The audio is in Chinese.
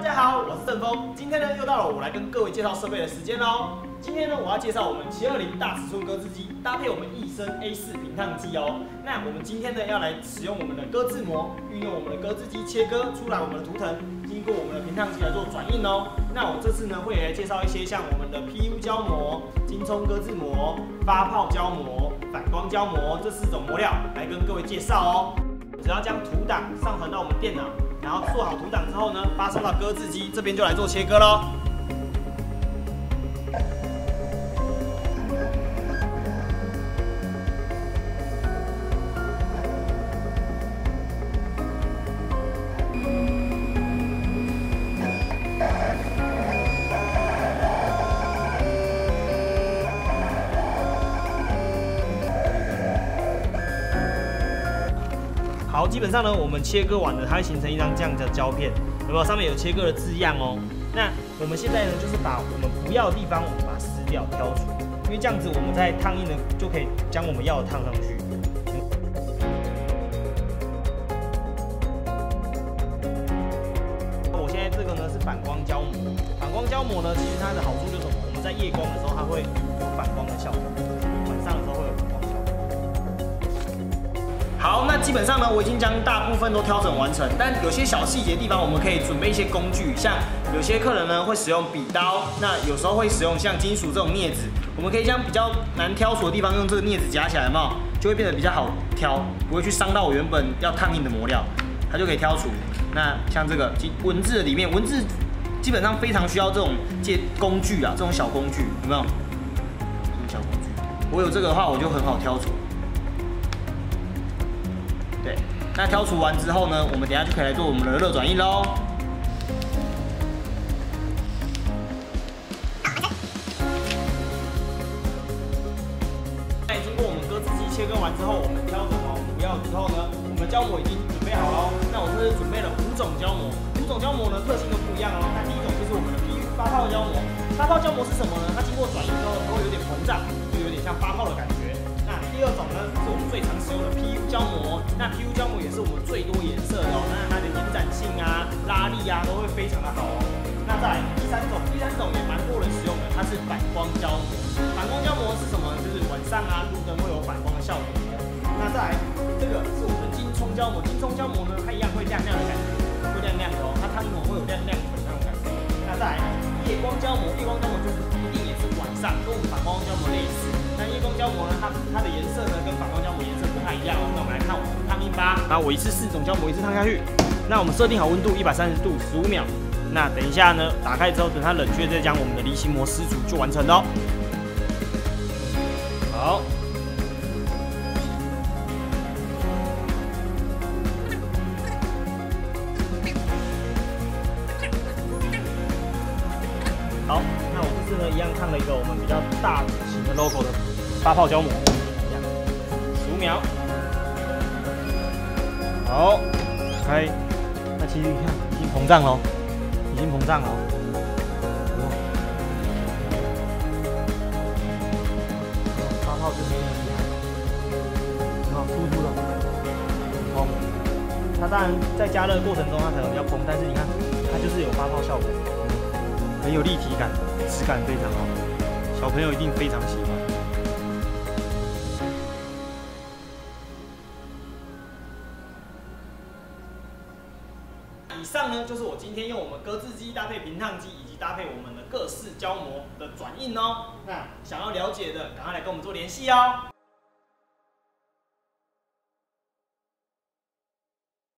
家好，我是郑峰。今天呢，又到了我来跟各位介绍设备的时间喽。今天呢，我要介绍我们720大尺寸割制机，搭配我们益生 A4 平烫机哦。那我们今天呢，要来使用我们的割制膜，运用我们的割制机切割出来我们的图腾，经过我们的平烫机来做转印哦。那我这次呢，会来介绍一些像我们的 PU 胶膜、金葱割制膜、发泡胶膜、反光胶膜这4种膜料来跟各位介绍哦。只要将图档上传到我们电脑。 然后做好图档之后呢，发送到割制机这边就来做切割喽。好，基本上呢，我们切割完了，它会形成一张这样的胶片，有没有？上面有切割的字样哦。那我们现在呢，就是把我们不要的地方，我们把它撕掉、挑除，因为这样子我们在烫印呢，就可以将我们要的烫上去。我现在这个呢是反光胶膜，反光胶膜呢，其实它的好处就是什么？我们在夜光的时候，它会有反光的效果，晚上的时候会有反光效果。 好，那基本上呢，我已经将大部分都调整完成，但有些小细节地方，我们可以准备一些工具，像有些客人呢会使用笔刀，那有时候会使用像金属这种镊子，我们可以将比较难挑除的地方用这个镊子夹起来，有没有？就会变得比较好挑，不会去伤到我原本要烫印的膜料，它就可以挑除。那像这个文字的里面，文字基本上非常需要这种工具啊，这种小工具，有没有？这种小工具，我有这个的话，我就很好挑除。 对，那挑除完之后呢，我们等一下就可以来做我们的热转印喽。那经过我们割制机切割完之后，我们挑整好不要之后呢，我们胶膜已经准备好喽。那我这是准备了5种胶膜，5种胶膜呢特性都不一样哦。那第一种就是我们的 PU 发泡胶膜，发泡胶膜是什么呢？它经过转印之后，它会有点膨胀，就有点像发泡的感觉。 第2种呢是我们最常使用的 PU 胶膜，那 PU 胶膜也是我们最多颜色的哦，那它的延展性啊、拉力啊都会非常的好哦。那再来第三种也蛮多人使用的，它是反光胶膜。反光胶膜是什么？就是晚上啊路灯会有反光的效果。那再来这个是我们的金葱胶膜，金葱胶膜呢它一样会亮亮的感觉，会亮亮的哦，它烫印膜会有亮亮粉那种感觉。那再来夜光胶膜，夜光胶膜就是一定也是晚上，跟我们反光胶膜类似。 那夜光胶膜呢？它的颜色呢跟反光胶膜颜色不太一样哦。那我们来看我们的烫印吧。那我一次4种胶膜一次烫下去。那我们设定好温度130度15秒。那等一下呢，打开之后等它冷却，再将我们的离心膜撕除就完成了。好。好，那我这次呢一样烫了一个我们比较大型的 logo 的。 发泡胶膜，一样，15秒。好，开。那其实你看，已经膨胀了，已经膨胀了。发泡就是这么厉害，很好，突突的，很蓬。它当然在加热过程中它可能比较蓬，但是你看，它就是有发泡效果，很有立体感，质感非常好，小朋友一定非常喜欢。 以上呢就是我今天用我们割制机搭配平烫机，以及搭配我们的各式胶膜的转印哦。那想要了解的，赶快来跟我们做联系哦。